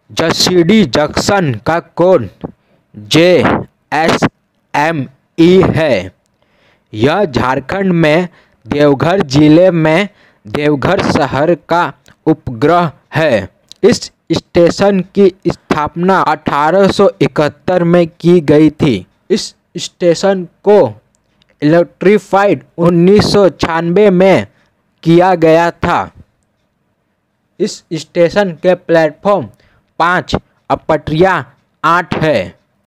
Jasidih junction का code JSME है। यह झारखंड में देवघर जिले में देवघर शहर का उपग्रह है। इस स्टेशन की स्थापना 1871 में की गई थी। इस स्टेशन को इलेक्ट्रीफाइड 1996 में किया गया था। इस स्टेशन के प्लेटफॉर्म 5 और पटरियाँ 8 है।